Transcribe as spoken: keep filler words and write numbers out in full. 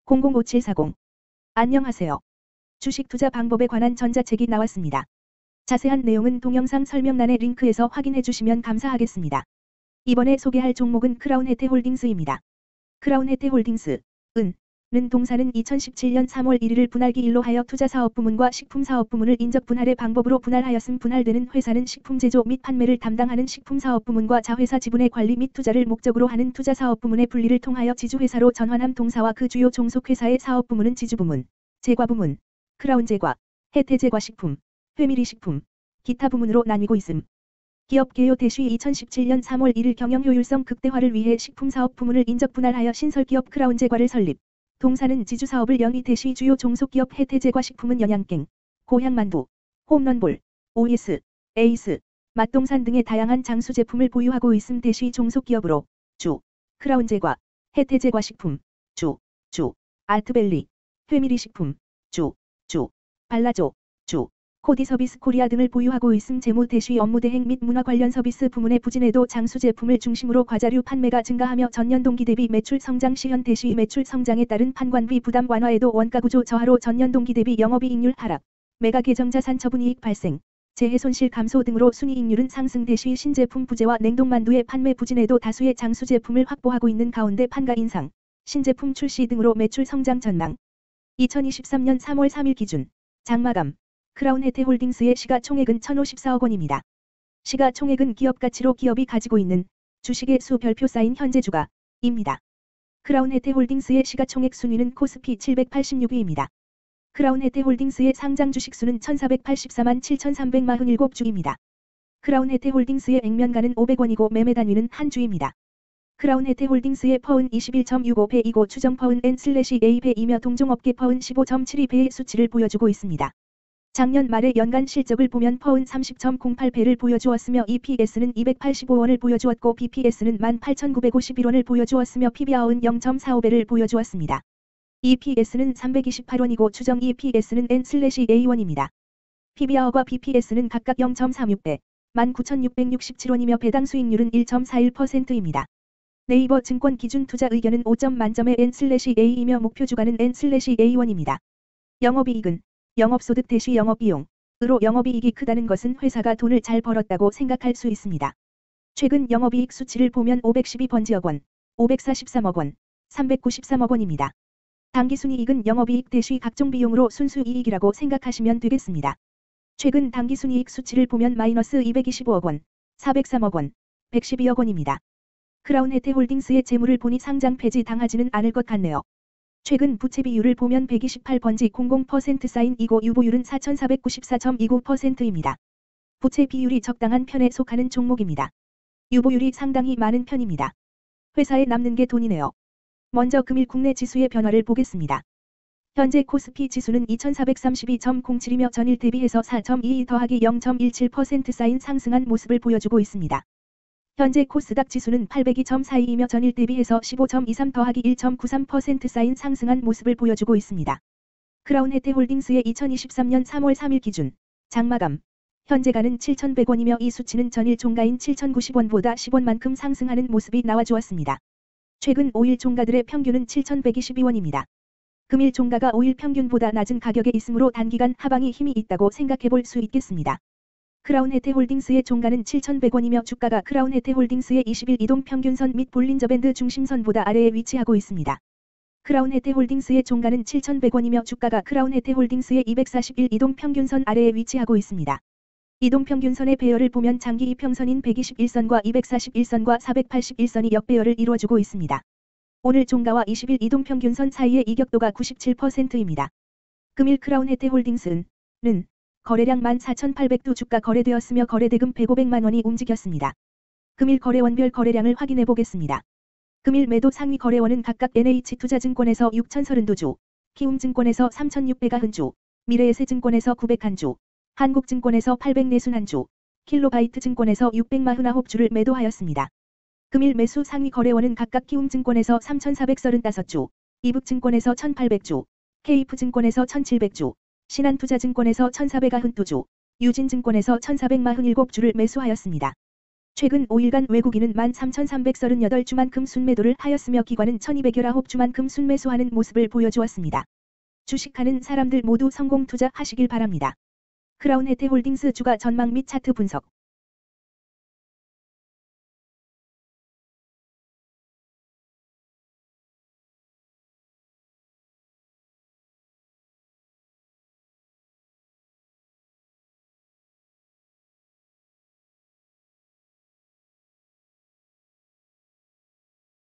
공공오칠사공. 안녕하세요. 주식 투자 방법에 관한 전자책이 나왔습니다. 자세한 내용은 동영상 설명란의 링크에서 확인해 주시면 감사하겠습니다. 이번에 소개할 종목은 크라운해태홀딩스입니다. 크라운해태홀딩스, 은, 는 동사는 이천십칠년 삼월 일일을 분할기 일로 하여 투자사업부문과 식품사업부문을 인적분할의 방법으로 분할하였음. 분할되는 회사는 식품제조 및 판매를 담당하는 식품사업부문과 자회사 지분의 관리 및 투자를 목적으로 하는 투자사업부문의 분리를 통하여 지주회사로 전환함. 동사와 그 주요 종속회사의 사업부문은 지주부문, 제과부문, 크라운제과, 혜태제과식품, 회미리식품, 기타 부문으로 나뉘고 있음. 기업 개요 대시 이천십칠년 삼월 일일 경영효율성 극대화를 위해 식품사업 부문을 인적분할하여 신설기업 크라운제과를 설립. 동사는 지주사업을 영위 대시 주요 종속기업 혜태제과식품은 영양갱, 고향만두, 홈런볼, 오이에스, 에이스, 맛동산 등의 다양한 장수 제품을 보유하고 있음. 대시 종속기업으로 주, 크라운제과, 혜태제과식품, 주, 주, 아트밸리, 회미리식품, 주, 주, 발라조, 주, 코디서비스 코리아 등을 보유하고 있음. 재무 대시 업무 대행 및 문화 관련 서비스 부문의 부진에도 장수 제품을 중심으로 과자류 판매가 증가하며 전년 동기 대비 매출 성장 시현 대시 매출 성장에 따른 판관비 부담 완화에도 원가 구조 저하로 전년 동기 대비 영업이익률 하락, 매각 예정 자산 처분이익 발생, 재해 손실 감소 등으로 순이익률은 상승. 대시 신제품 부재와 냉동만두의 판매 부진에도 다수의 장수 제품을 확보하고 있는 가운데 판가 인상, 신제품 출시 등으로 매출 성장 전망. 이천이십삼년 삼월 삼일 기준 장마감 크라운해태홀딩스의 시가총액은 천오십사억 원입니다. 시가총액은 기업가치로 기업이 가지고 있는 주식의 수 별표 쌓인 현재 주가입니다. 크라운해태홀딩스의 시가총액 순위는 코스피 칠백팔십육 위입니다. 크라운해태홀딩스의 상장 주식수는 천사백팔십사만 칠천삼백사십칠 주입니다. 크라운해태홀딩스의 액면가는 오백 원이고 매매 단위는 한 주입니다. 크라운해태홀딩스의 퍼은 이십일 점 육오 배이고 추정 퍼은 엔 에이 배이며 동종업계 퍼은 십오 점 칠이 배의 수치를 보여주고 있습니다. 작년 말의 연간 실적을 보면 퍼은 삼십 점 공팔 배를 보여주었으며 이피에스는 이백팔십오 원을 보여주었고 비피에스는 만 팔천구백오십일 원을 보여주었으며 피비알은 영 점 사오 배를 보여주었습니다. 이피에스는 삼백이십팔 원이고 추정 이피에스는 엔 에이 원입니다. 피비알과 비피에스는 각각 영 점 삼육 배, 만 구천육백육십칠 원이며 배당 수익률은 일 점 사일 퍼센트입니다. 네이버 증권 기준 투자 의견은 오 점 만점의 엔 에이이며 목표 주가는 엔 에이 원입니다. 영업이익은 영업소득 대시 영업비용으로 영업이익이 크다는 것은 회사가 돈을 잘 벌었다고 생각할 수 있습니다. 최근 영업이익 수치를 보면 오백십이 번지억 원, 오백사십삼억 원, 삼백구십삼억 원입니다. 당기순이익은 영업이익 대시 각종 비용으로 순수이익이라고 생각하시면 되겠습니다. 최근 당기순이익 수치를 보면 마이너스 이백이십오억 원, 사백삼억 원, 백십이억 원입니다. 크라운해태홀딩스의 재물을 보니 상장 폐지 당하지는 않을 것 같네요. 최근 부채 비율을 보면 백이십팔 번지 공공 퍼센트 사인이고 유보율은 사천사백구십사 점 이구 퍼센트입니다. 부채 비율이 적당한 편에 속하는 종목입니다. 유보율이 상당히 많은 편입니다. 회사에 남는 게 돈이네요. 먼저 금일 국내 지수의 변화를 보겠습니다. 현재 코스피 지수는 이천사백삼십이 점 공칠이며 전일 대비해서 사 점 이이 더하기 영 점 일칠 퍼센트 쌓인 상승한 모습을 보여주고 있습니다. 현재 코스닥 지수는 팔백이 점 사이이며 전일 대비해서 십오 점 이삼 더하기 일 점 구삼 퍼센트 쌓인 상승한 모습을 보여주고 있습니다. 크라운해태홀딩스의 이천이십삼년 삼월 삼일 기준 장마감 현재가는 칠천백 원이며 이 수치는 전일 종가인 칠천구십 원보다 십 원만큼 상승하는 모습이 나와주었습니다. 최근 오 일 종가들의 평균은 칠천백이십이 원입니다. 금일 종가가 오 일 평균보다 낮은 가격에 있으므로 단기간 하방이 힘이 있다고 생각해볼 수 있겠습니다. 크라운해태홀딩스의 종가는 칠천백 원이며 주가가 크라운해태홀딩스의 이십 일 이동평균선 및 볼린저밴드 중심선보다 아래에 위치하고 있습니다. 크라운해태홀딩스의 종가는 칠천백 원이며 주가가 크라운해태홀딩스의 이백사십일 이동평균선 아래에 위치하고 있습니다. 이동평균선의 배열을 보면 장기 이평선인 백이십일 선과 이백사십일 선과 사백팔십일 선이 역배열을 이루어주고 있습니다. 오늘 종가와 이십 일 이동평균선 사이의 이격도가 구십칠 퍼센트입니다. 금일 크라운해태홀딩스는 거래량 만 사천팔백 두 주가 거래되었으며 거래대금 백오백만 원이 움직였습니다. 금일 거래원별 거래량을 확인해 보겠습니다. 금일 매도 상위 거래원은 각각 엔에이치투자증권에서 육천삼십이 주, 키움증권에서 삼천육백구 주, 미래에셋증권에서 구백일 주, 한국증권에서 팔백사십일 주, 킬로바이트증권에서 육백사십구 주를 매도하였습니다. 금일 매수 상위 거래원은 각각 키움증권에서 삼천사백삼십오 주, 이북증권에서 천팔백 주, 케이프증권에서 천칠백 주, 신한투자증권에서 천사백구십이 주, 유진증권에서 천사백사십칠 주를 매수하였습니다. 최근 오 일간 외국인은 만 삼천삼백삼십팔 주만큼 순매도를 하였으며 기관은 천이백십구 주만큼 순매수하는 모습을 보여주었습니다. 주식하는 사람들 모두 성공 투자하시길 바랍니다. 크라운 혜태홀딩스 주가 전망 및 차트 분석